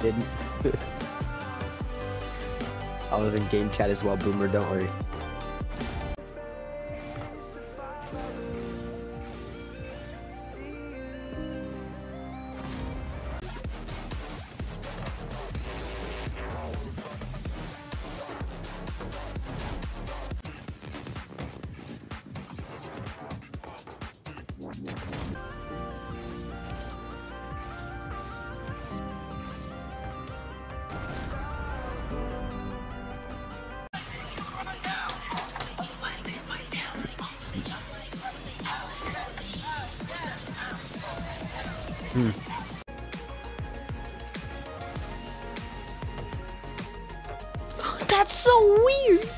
didn't. I was in game chat as well, Boomer, don't worry. That's so weird.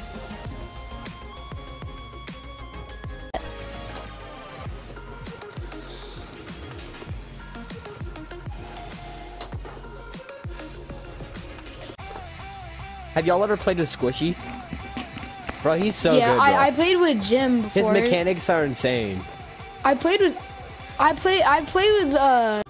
Have y'all ever played with Squishy? Bro, he's so good, bro. I played with Jim before. His mechanics are insane. I played with